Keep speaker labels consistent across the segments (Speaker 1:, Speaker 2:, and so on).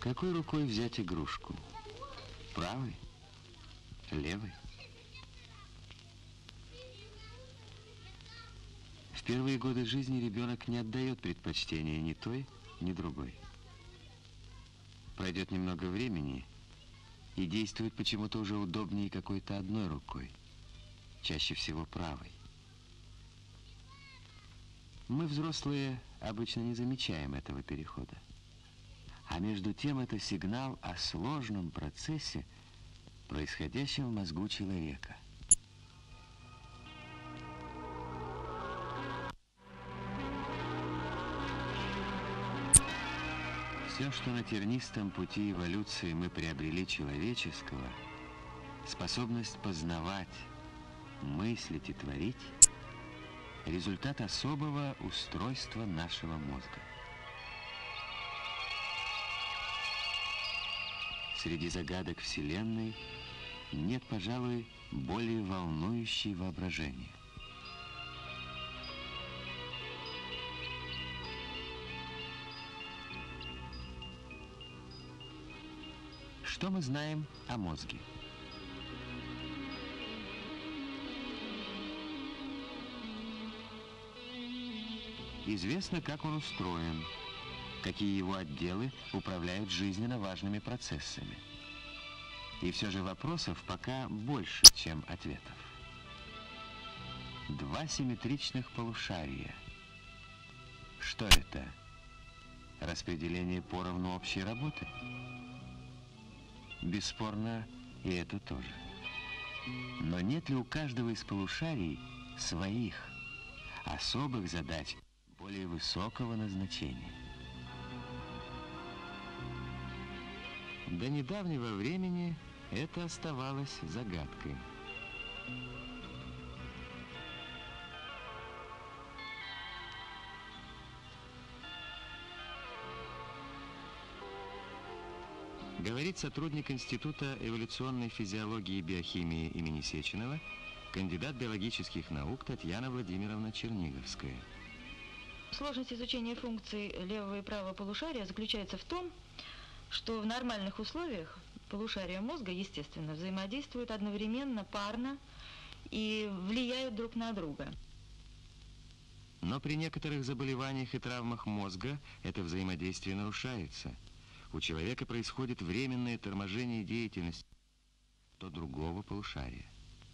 Speaker 1: Какой рукой взять игрушку? Правой? Левой? В первые годы жизни ребенок не отдает предпочтения ни той, ни другой. Пройдет немного времени, и действует почему-то уже удобнее какой-то одной рукой, чаще всего правой. Мы, взрослые, обычно не замечаем этого перехода. А между тем это сигнал о сложном процессе, происходящем в мозгу человека. Все, что на тернистом пути эволюции мы приобрели человеческого, способность познавать, мыслить и творить, результат особого устройства нашего мозга. Среди загадок Вселенной нет, пожалуй, более волнующей воображения. Что мы знаем о мозге? Известно, как он устроен, какие его отделы управляют жизненно важными процессами. И все же вопросов пока больше, чем ответов. Два симметричных полушария. Что это? Распределение поровну общей работы? Бесспорно, и это тоже. Но нет ли у каждого из полушарий своих, особых задач более высокого назначения? До недавнего времени это оставалось загадкой. Говорит сотрудник Института эволюционной физиологии и биохимии имени Сеченова, кандидат биологических наук Татьяна Владимировна Черниговская.
Speaker 2: Сложность изучения функций левого и правого полушария заключается в том, что в нормальных условиях полушария мозга, естественно, взаимодействуют одновременно, парно и влияют друг на друга.
Speaker 1: Но при некоторых заболеваниях и травмах мозга это взаимодействие нарушается. У человека происходит временное торможение деятельности то другого полушария.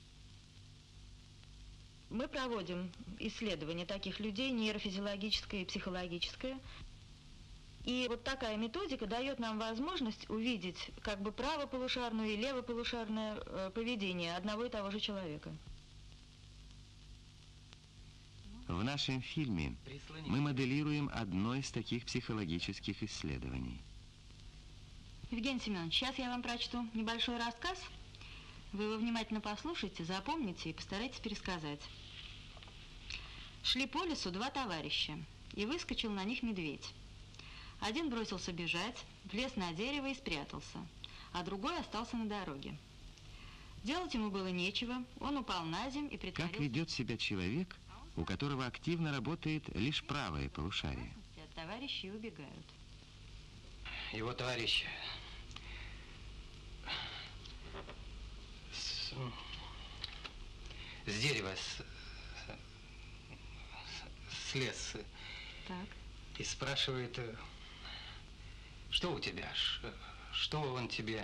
Speaker 2: Мы проводим исследования таких людей, нейрофизиологическое и психологическое. И вот такая методика дает нам возможность увидеть как бы правополушарное и левополушарное поведение одного и того же человека.
Speaker 1: В нашем фильме мы моделируем одно из таких психологических исследований.
Speaker 2: Евгений Семенович, сейчас я вам прочту небольшой рассказ. Вы его внимательно послушайте, запомните и постарайтесь пересказать. Шли по лесу два товарища, и выскочил на них медведь. Один бросился бежать, влез на дерево и спрятался, а другой остался на дороге. Делать ему было нечего, он упал на землю и притворился...
Speaker 1: Как ведет себя человек, у которого активно работает лишь правое полушарие?
Speaker 2: Товарищи убегают.
Speaker 3: Его товарищ с дерева слез.
Speaker 2: Так.
Speaker 3: И спрашивает, что у тебя, что он тебе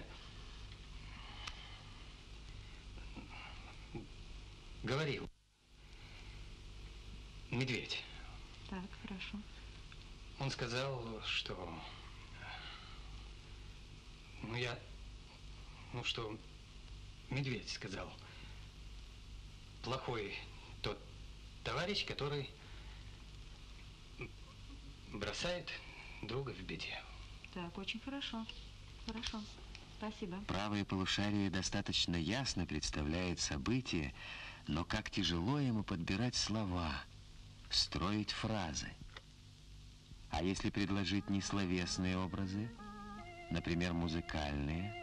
Speaker 3: говорил. Медведь.
Speaker 2: Так, хорошо.
Speaker 3: Он сказал, что... что медведь сказал. Плохой тот товарищ, который бросает друга в беде.
Speaker 2: Так, очень хорошо. Хорошо. Спасибо.
Speaker 1: Правое полушарие достаточно ясно представляет события, но как тяжело ему подбирать слова, строить фразы. А если предложить несловесные образы, например, музыкальные?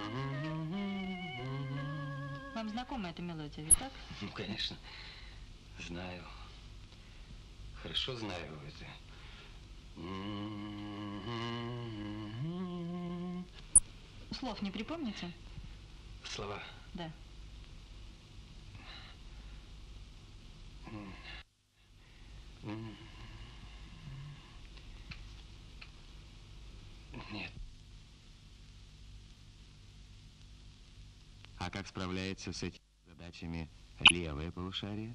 Speaker 2: Вам знакома эта мелодия, ведь так?
Speaker 3: Ну, конечно. Знаю. Хорошо знаю это.
Speaker 2: Слов не припомните?
Speaker 3: Слова.
Speaker 2: Да.
Speaker 3: Нет.
Speaker 1: А как справляется с этими задачами левое полушарие?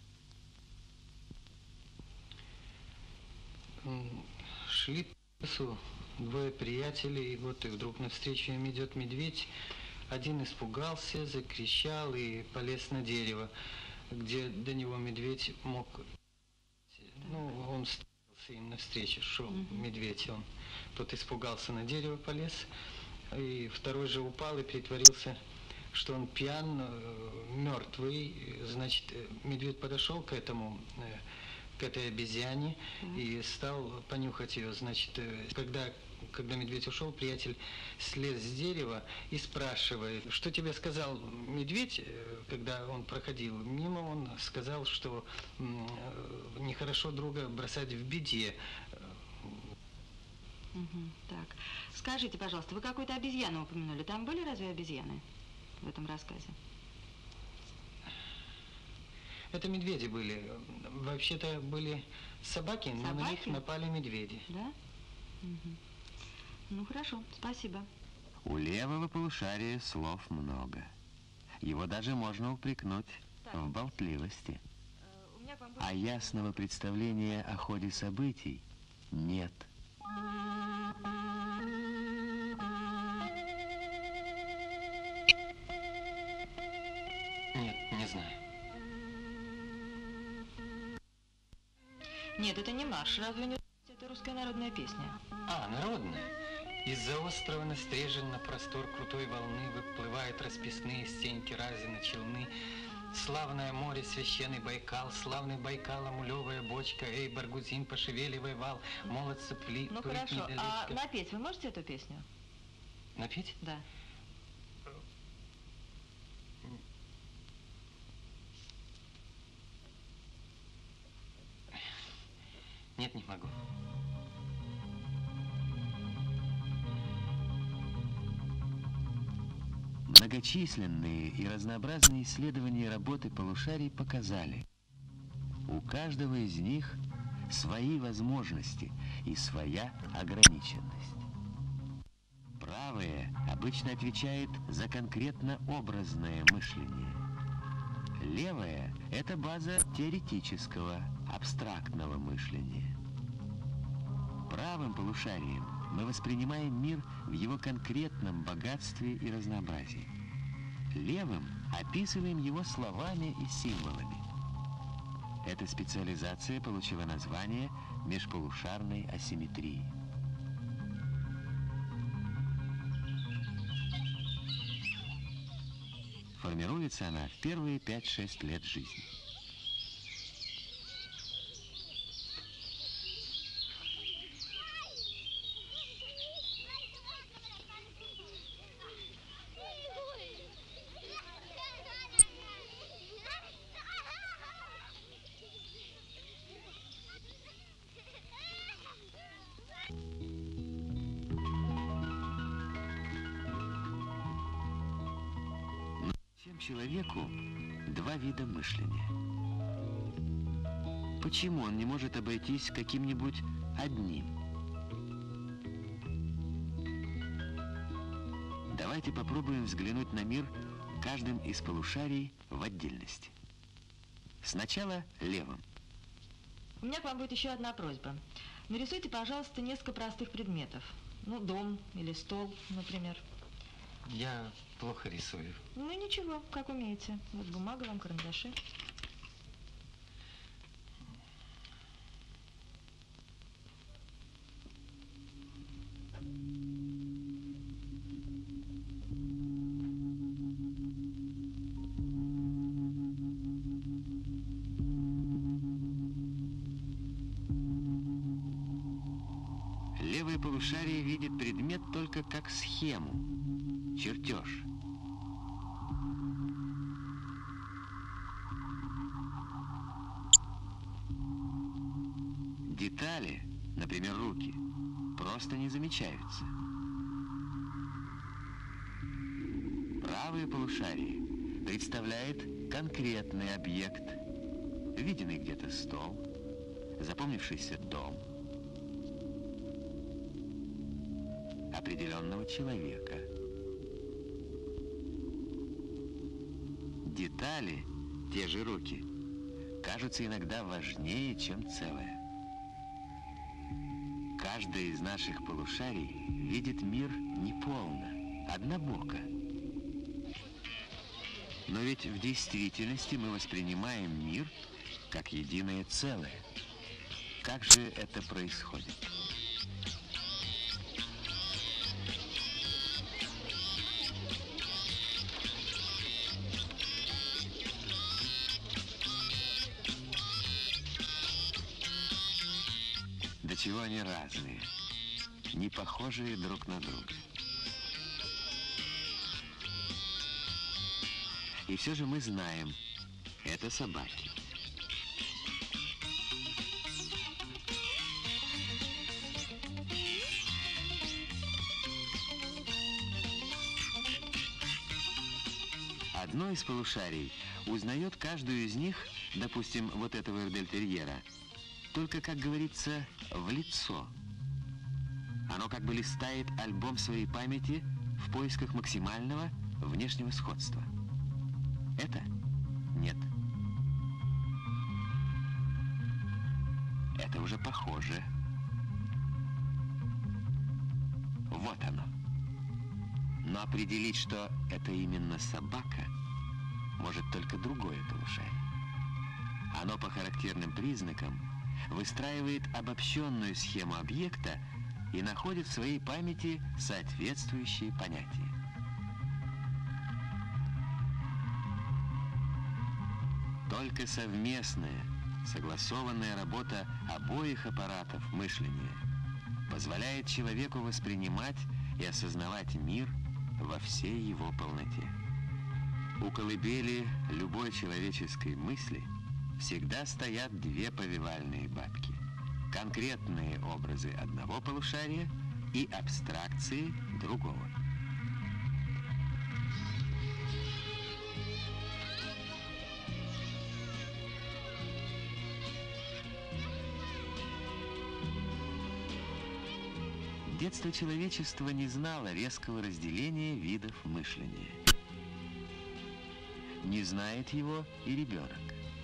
Speaker 3: Шли по лесу двое приятелей, и вот и вдруг навстречу им идет медведь. Один испугался, закричал и полез на дерево, где до него медведь мог... Ну, он встретился им навстречу, шел медведь, он... Тот испугался, на дерево полез, и второй же упал и притворился, что он пьян, мертвый. Значит, медведь подошел к этой обезьяне и стал понюхать ее. Значит, когда медведь ушел, приятель слез с дерева и спрашивает, что тебе сказал медведь, когда он проходил мимо. Он сказал, что нехорошо друга бросать в беде.
Speaker 2: Так, скажите, пожалуйста, вы какую-то обезьяну упомянули. Там были разве обезьяны в этом рассказе?
Speaker 3: Это медведи были. Вообще-то были собаки, но на них напали медведи.
Speaker 2: Да? Ну, хорошо, спасибо.
Speaker 1: У левого полушария слов много. Его даже можно упрекнуть в болтливости. А ясного представления о ходе событий нет.
Speaker 3: Нет, не знаю.
Speaker 2: Нет, это не марш. Разве не это русская народная песня?
Speaker 3: А, народная. Из-за острова настрежен на простор крутой волны выплывают расписные стеньки разины челны. Славное море, священный Байкал, славный Байкал, амулевая бочка, эй, Баргузин, пошевеливай вал, молодцы пли.
Speaker 2: Ну хорошо, а напеть вы можете эту песню?
Speaker 3: Напеть?
Speaker 2: Да.
Speaker 3: Нет, не могу.
Speaker 1: Многочисленные и разнообразные исследования работы полушарий показали, у каждого из них свои возможности и своя ограниченность. Правое обычно отвечает за конкретно образное мышление. Левое – это база теоретического, абстрактного мышления. Правым полушарием мы воспринимаем мир в его конкретном богатстве и разнообразии. Левым описываем его словами и символами. Эта специализация получила название межполушарной асимметрии. Формируется она в первые 5-6 лет жизни. Человеку два вида мышления. Почему он не может обойтись каким-нибудь одним? Давайте попробуем взглянуть на мир каждым из полушарий в отдельности. Сначала левым.
Speaker 2: У меня к вам будет еще одна просьба. Нарисуйте, пожалуйста, несколько простых предметов. Ну, дом или стол, например.
Speaker 3: Я плохо рисую.
Speaker 2: Ну, ничего, как умеете. Вот бумага вам, карандаши.
Speaker 1: Левое полушарие видит предмет только как схему, чертеж. детали, например, руки, просто не замечаются. Правое полушарие представляет конкретный объект, виденный где-то стол, запомнившийся дом, определенного человека. Детали, те же руки, кажутся иногда важнее, чем целое. Каждое из наших полушарий видит мир неполно, однобоко. Но ведь в действительности мы воспринимаем мир как единое целое. Как же это происходит? До чего они разные, не похожие друг на друга. И все же мы знаем, это собаки. Одно из полушарий узнает каждую из них, допустим, вот этого эрдельтерьера, только, как говорится, в лицо. Оно как бы листает альбом своей памяти в поисках максимального внешнего сходства. Это? Нет. Это уже похоже. Вот оно. Но определить, что это именно собака, может только другое полушарие. Оно по характерным признакам выстраивает обобщенную схему объекта и находит в своей памяти соответствующие понятия. Только совместная, согласованная работа обоих аппаратов мышления позволяет человеку воспринимать и осознавать мир во всей его полноте. У колыбели любой человеческой мысли всегда стоят две повивальные бабки. Конкретные образы одного полушария и абстракции другого. Детство человечества не знало резкого разделения видов мышления. Не знает его и ребенок.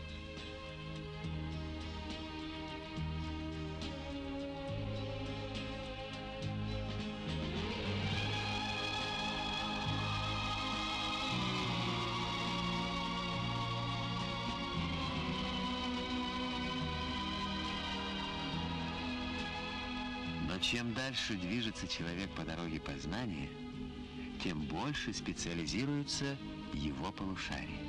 Speaker 1: Но чем дальше движется человек по дороге познания, тем больше специализируется его полушарие.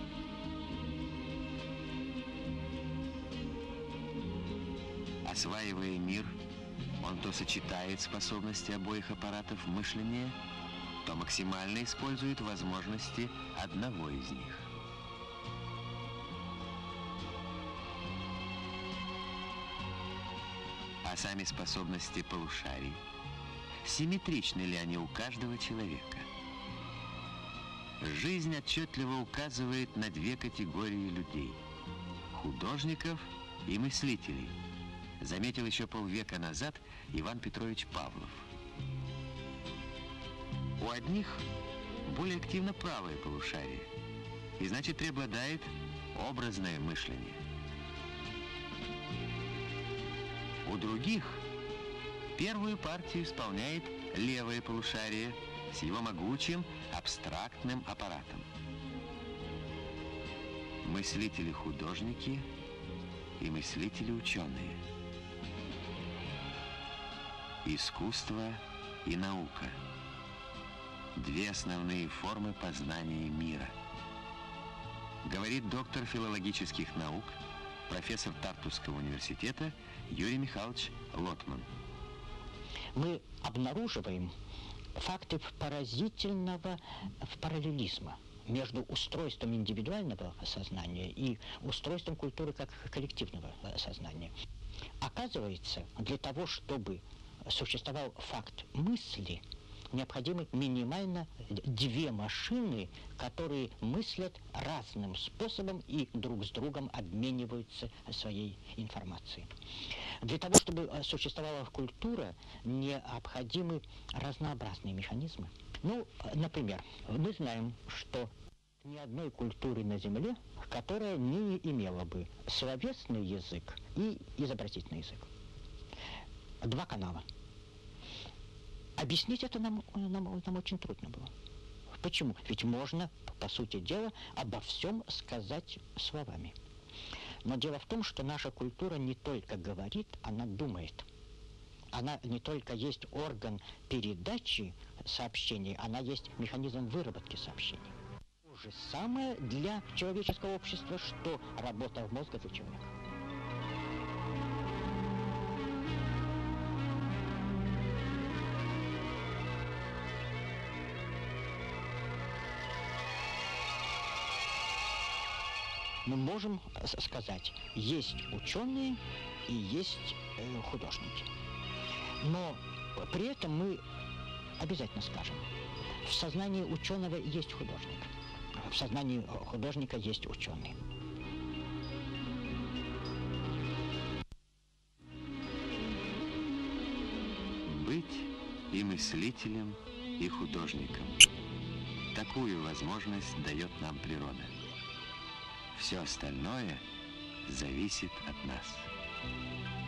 Speaker 1: Осваивая мир, он то сочетает способности обоих аппаратов мышления, то максимально использует возможности одного из них. А сами способности полушарий, симметричны ли они у каждого человека? Жизнь отчетливо указывает на две категории людей – художников и мыслителей, заметил еще полвека назад Иван Петрович Павлов. У одних более активно правое полушарие, и значит преобладает образное мышление. У других первую партию исполняет левое полушарие с его могучим абстрактным аппаратом. Мыслители-художники и мыслители-ученые. Искусство и наука. Две основные формы познания мира. Говорит доктор филологических наук, профессор Тартусского университета Юрий Михайлович Лотман.
Speaker 4: Мы обнаруживаем факты поразительного параллелизма между устройством индивидуального сознания и устройством культуры как коллективного сознания. Оказывается, для того, чтобы существовал факт мысли, необходимы минимально две машины, которые мыслят разным способом и друг с другом обмениваются своей информацией. Для того, чтобы существовала культура, необходимы разнообразные механизмы. Ну, например, мы знаем, что ни одной культуры на Земле, которая не имела бы словесный язык и изобразительный язык. Два канала. Объяснить это нам очень трудно было. Почему? Ведь можно, по сути дела, обо всем сказать словами. Но дело в том, что наша культура не только говорит, она думает. Она не только есть орган передачи сообщений, она есть механизм выработки сообщений. То же самое для человеческого общества, что работа мозга для человека. Мы можем сказать, есть ученые и есть художники. Но при этом мы обязательно скажем, в сознании ученого есть художник, в сознании художника есть ученый.
Speaker 1: Быть и мыслителем, и художником. Такую возможность дает нам природа. Все остальное зависит от нас.